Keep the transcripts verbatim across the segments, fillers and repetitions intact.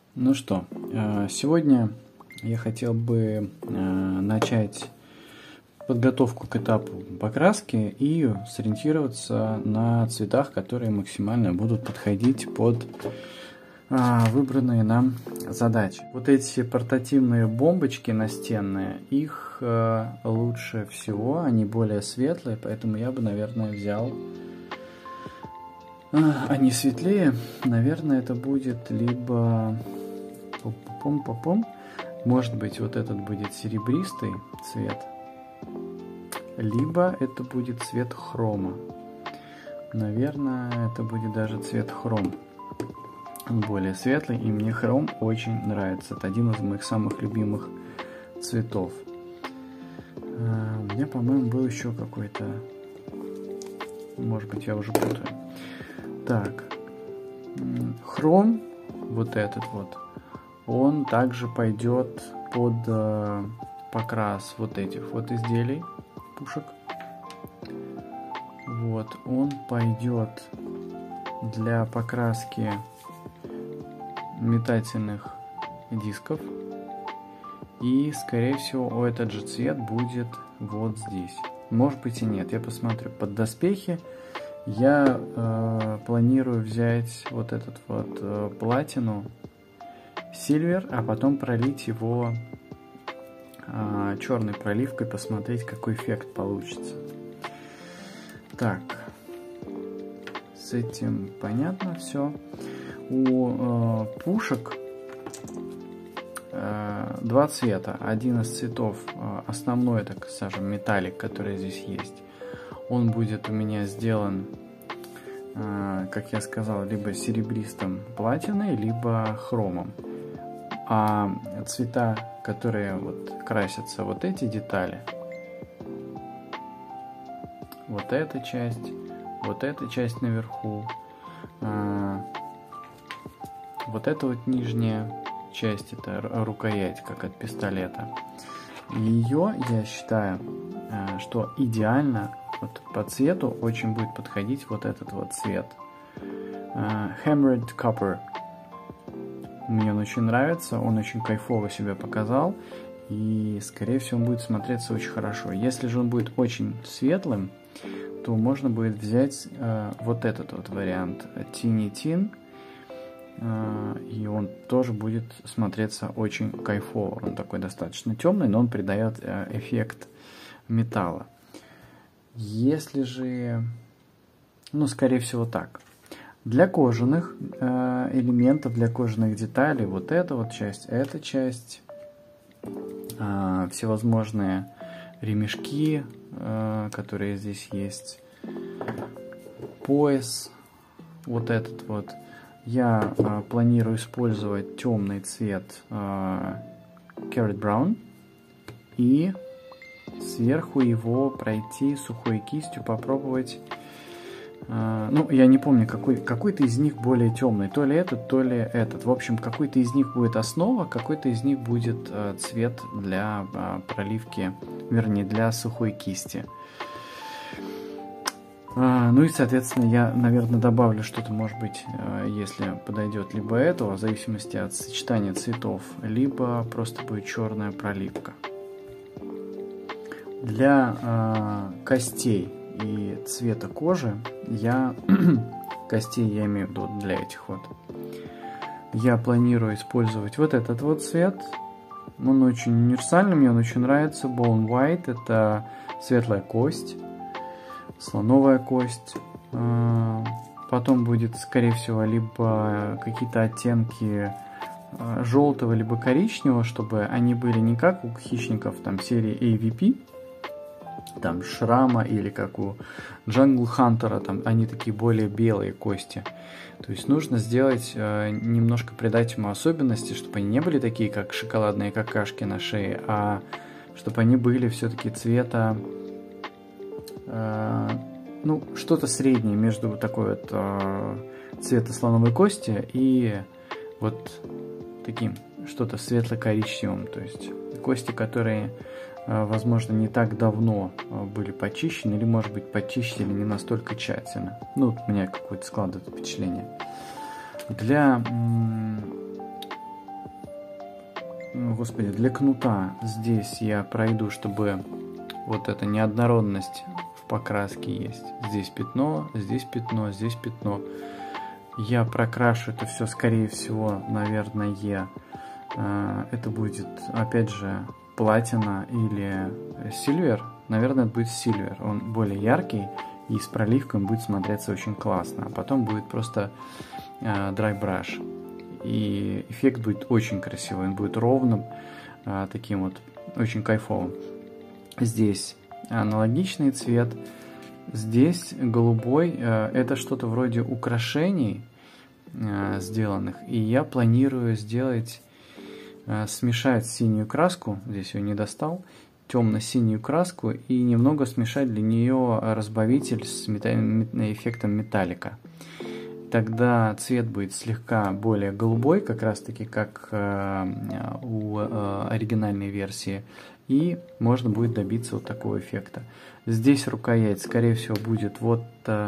Ну что, сегодня я хотел бы начать подготовку к этапу покраски и сориентироваться на цветах, которые максимально будут подходить под выбранные нам задачи. Вот эти портативные бомбочки настенные, их лучше всего, они более светлые, поэтому я бы, наверное, взял... Они светлее, наверное, это будет либо... Пом-пом-пом. Может быть, вот этот будет серебристый цвет, либо это будет цвет хрома. Наверное, это будет даже цвет хром. Он более светлый, и мне хром очень нравится. Это один из моих самых любимых цветов. У меня, по-моему, был еще какой-то... Может быть, я уже путаю. Так, хром, вот этот вот, он также пойдет под э, покрас вот этих вот изделий, пушек. Вот, он пойдет для покраски метательных дисков. И, скорее всего, этот же цвет будет вот здесь. Может быть и нет, я посмотрю. Под доспехи я э, планирую взять вот этот вот э, платину, сильвер, а потом пролить его э, черной проливкой, посмотреть, какой эффект получится. Так, с этим понятно все. У э, пушек э, два цвета. Один из цветов, э, основной, так скажем, металлик, который здесь есть, он будет у меня сделан, как я сказал, либо серебристым платиной, либо хромом. А цвета, которые вот красятся, вот эти детали, вот эта часть, вот эта часть наверху, вот эта вот нижняя часть, это рукоять, как от пистолета. Ее, я считаю, что идеально вот по цвету очень будет подходить вот этот вот цвет. Uh, Hammered Copper. Мне он очень нравится, он очень кайфово себя показал, и, скорее всего, он будет смотреться очень хорошо. Если же он будет очень светлым, то можно будет взять uh, вот этот вот вариант Tiny Tin, uh, и он тоже будет смотреться очень кайфово. Он такой достаточно темный, но он придает uh, эффект металла. Если же, ну, скорее всего, так. Для кожаных э, элементов, для кожаных деталей, вот эта вот часть, эта часть, э, всевозможные ремешки, э, которые здесь есть, пояс, вот этот вот, я э, планирую использовать темный цвет э, Carrot Brown и сверху его пройти сухой кистью, попробовать. Э, ну, я не помню, какой, какой-то из них более темный. То ли этот, то ли этот. В общем, какой-то из них будет основа, какой-то из них будет э, цвет для э, проливки, вернее, для сухой кисти. Э, ну и, соответственно, я, наверное, добавлю что-то, может быть, э, если подойдет либо этого, в зависимости от сочетания цветов, либо просто будет черная проливка. Для э, костей и цвета кожи я костей я имею в виду для этих вот я планирую использовать вот этот вот цвет. Он очень универсальный, мне он очень нравится. Bone White, это светлая кость, слоновая кость. Э, потом будет, скорее всего, либо какие-то оттенки э, желтого либо коричневого, чтобы они были не как у хищников там серии эй ви пи, там Шрама, или как у Джангл Хантера, там они такие более белые кости. То есть нужно сделать, э, немножко придать ему особенности, чтобы они не были такие, как шоколадные какашки на шее, а чтобы они были все-таки цвета, э, ну, что-то среднее между такой вот э, цвета слоновой кости и вот таким, что-то светло-коричневым. То есть кости, которые, возможно, не так давно были почищены, или, может быть, почищены не настолько тщательно. Ну, вот у меня какое-то складывает впечатление. Для господи, для кнута здесь я пройду, чтобы вот эта неоднородность в покраске есть. Здесь пятно, здесь пятно, здесь пятно. Я прокрашу это все, скорее всего, наверное, это будет, опять же, платина или сильвер. Наверное, это будет сильвер. Он более яркий, и с проливкой будет смотреться очень классно. А потом будет просто dry brush. И эффект будет очень красивый. Он будет ровным, таким вот, очень кайфовым. Здесь аналогичный цвет. Здесь голубой. Это что-то вроде украшений сделанных. И я планирую сделать, смешать синюю краску. Здесь ее не достал. Темно-синюю краску и немного смешать для нее разбавитель с эффектом металлика. Тогда цвет будет слегка более голубой, как раз таки как у оригинальной версии, и можно будет добиться вот такого эффекта. Здесь рукоять, скорее всего, будет вот,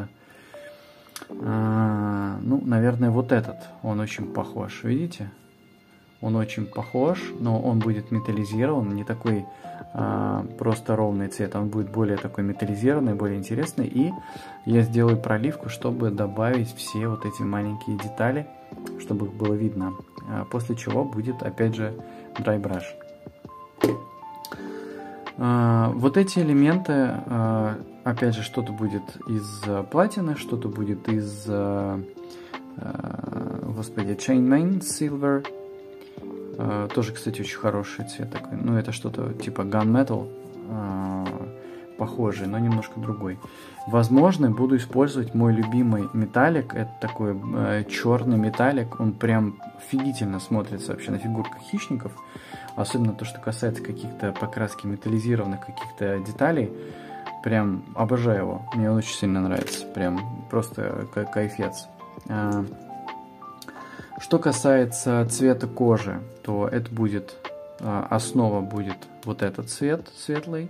ну, наверное, вот этот. Он очень похож, видите? Он очень похож, но он будет металлизирован, не такой а, просто ровный цвет, он будет более такой металлизированный, более интересный. И я сделаю проливку, чтобы добавить все вот эти маленькие детали, чтобы их было видно. А, после чего будет, опять же, dry brush. А, вот эти элементы, а, опять же, что-то будет из платины, что-то будет из, а, а, господи, Chainmail Silver. Uh, тоже, кстати, очень хороший цвет такой. Ну, это что-то типа Gunmetal, uh, похожий, но немножко другой. Возможно, буду использовать мой любимый металлик. Это такой uh, черный металлик. Он прям офигительно смотрится вообще на фигурках хищников. Особенно то, что касается каких-то покраски металлизированных каких-то деталей. Прям обожаю его. Мне он очень сильно нравится. Прям просто кайфец. Uh, Что касается цвета кожи, то это будет, основа будет вот этот цвет светлый.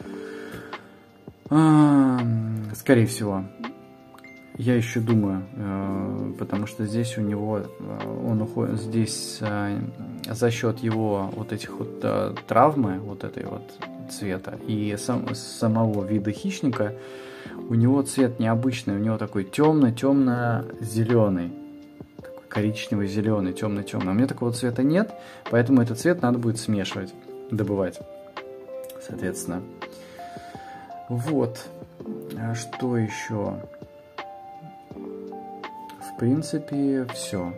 Скорее всего. Я еще думаю, потому что здесь у него, он уходит, здесь за счет его вот этих вот травмы, вот этой вот цвета и сам, самого вида хищника, у него цвет необычный, у него такой темно-темно-зеленый. Коричневый-зеленый, темно-темный. У меня такого цвета нет, поэтому этот цвет надо будет смешивать, добывать, соответственно. Вот. А что еще? В принципе, все.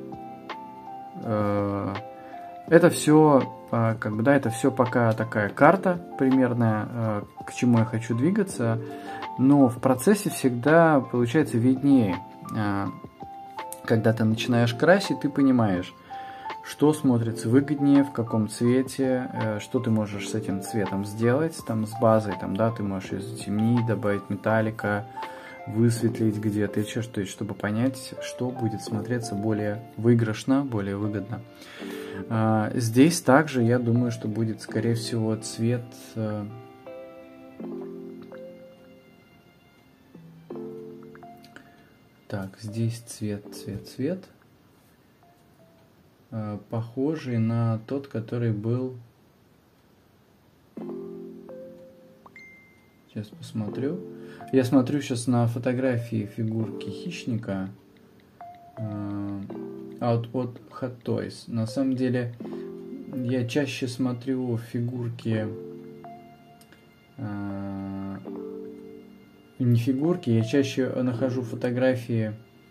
Это все, как бы, да, это все пока такая карта примерная, к чему я хочу двигаться, но в процессе всегда получается виднее. Когда ты начинаешь красить, ты понимаешь, что смотрится выгоднее, в каком цвете, что ты можешь с этим цветом сделать, там, с базой, там, да, ты можешь ее затемнить, добавить металлика, высветлить где-то, еще что-то, чтобы понять, что будет смотреться более выигрышно, более выгодно. Здесь также, я думаю, что будет, скорее всего, цвет... Так, здесь цвет, цвет, цвет. Э, похожий на тот, который был... Сейчас посмотрю. Я смотрю сейчас на фотографии фигурки хищника э, от, от Hot Toys. На самом деле, я чаще смотрю фигурки... Э, Не фигурки, я чаще нахожу фотографии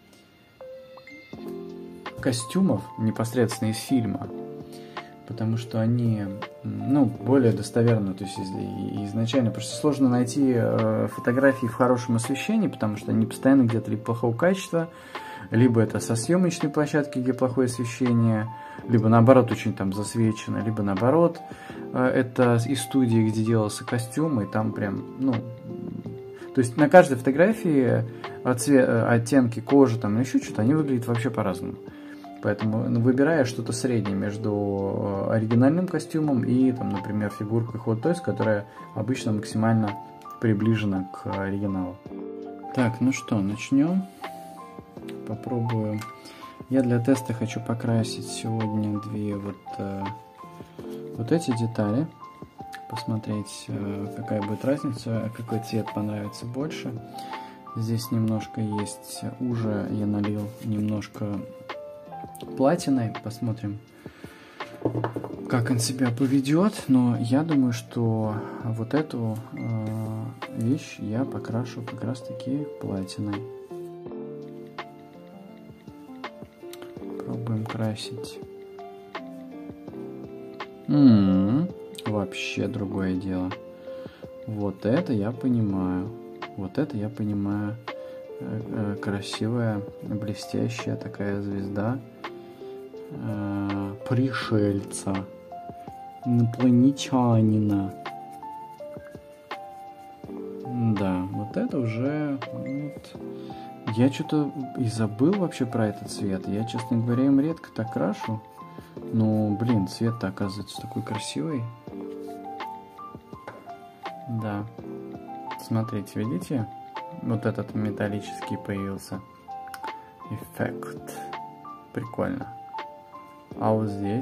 костюмов непосредственно из фильма, потому что они, ну, более достоверны, то есть изначально, потому что сложно найти фотографии в хорошем освещении, потому что они постоянно где-то либо плохого качества, либо это со съемочной площадки, где плохое освещение, либо наоборот очень там засвечено, либо наоборот это из студии, где делался костюм, и там прям, ну, то есть на каждой фотографии оттенки кожи, там еще что-то, они выглядят вообще по-разному. Поэтому, ну, выбирая что-то среднее между оригинальным костюмом и, там, например, фигуркой Hot Toys, которая обычно максимально приближена к оригиналу. Так, ну что, начнем. Попробую. Я для теста хочу покрасить сегодня две вот э, вот эти детали, посмотреть, какая будет разница, какой цвет понравится больше. Здесь немножко есть уже, я налил немножко платиной, посмотрим, как он себя поведет, но я думаю, что вот эту э, вещь я покрашу как раз таки платиной. Пробуем красить. М-м-м, вообще другое дело. Вот это я понимаю. Вот это я понимаю. Э, э, красивая, блестящая такая звезда э, пришельца. Инопланетянина. Да, вот это уже... Вот, я что-то и забыл вообще про этот цвет. Я, честно говоря, им редко так крашу. Но, блин, цвет-то оказывается такой красивый. Да. Смотрите, видите? Вот этот металлический появился эффект. Прикольно. А вот здесь...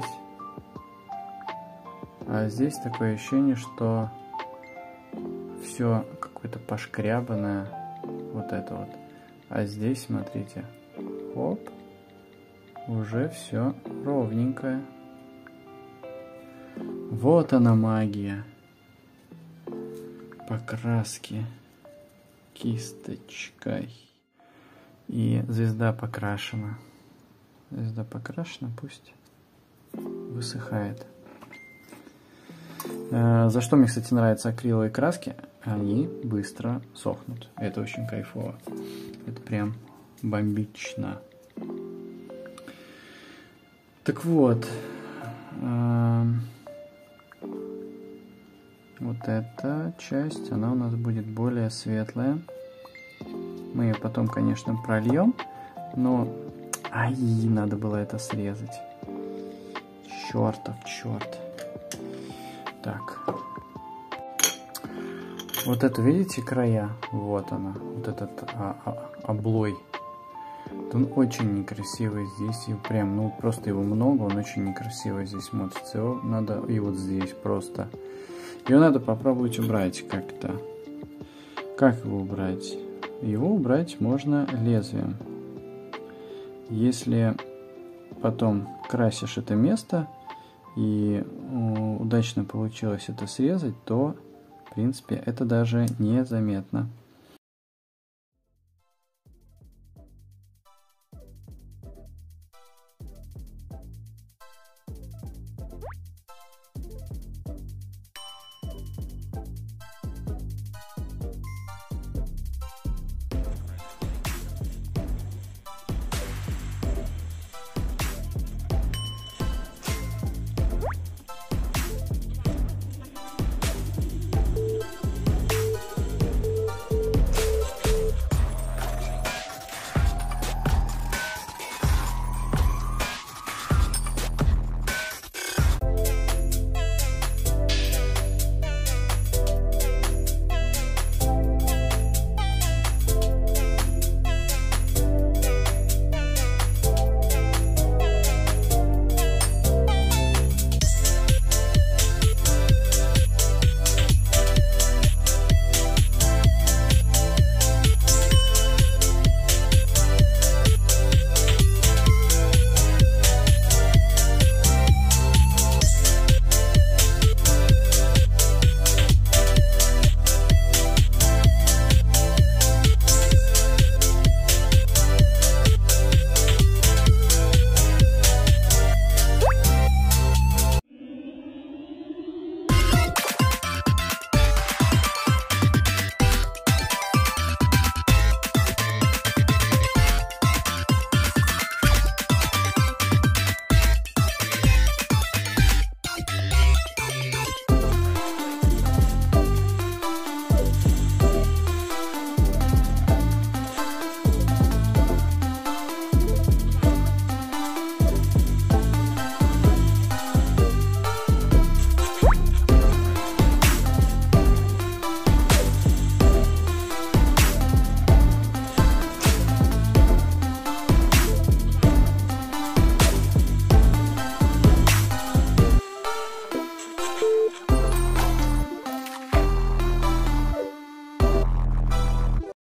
А здесь такое ощущение, что все какое-то пошкрябанное. Вот это вот. А здесь, смотрите. Оп. Уже все ровненькое. Вот она магия. Покраски кисточкой. И звезда покрашена. Звезда покрашена, пусть высыхает. За что мне, кстати, нравятся акриловые краски? Они быстро сохнут. Это очень кайфово. Это прям бомбично. Так вот. Вот эта часть, она у нас будет более светлая. Мы ее потом, конечно, прольем. Но... Ай, надо было это срезать. Чертов черт. Так. Вот это, видите, края? Вот она. Вот этот а, а, облой. Он очень некрасивый здесь. И прям, ну, просто его много. Он очень некрасиво здесь смотрится. Его надо и вот здесь просто. Его надо попробовать убрать как-то. Как его убрать? Его убрать можно лезвием. Если потом красишь это место и удачно получилось это срезать, то, в принципе, это даже незаметно.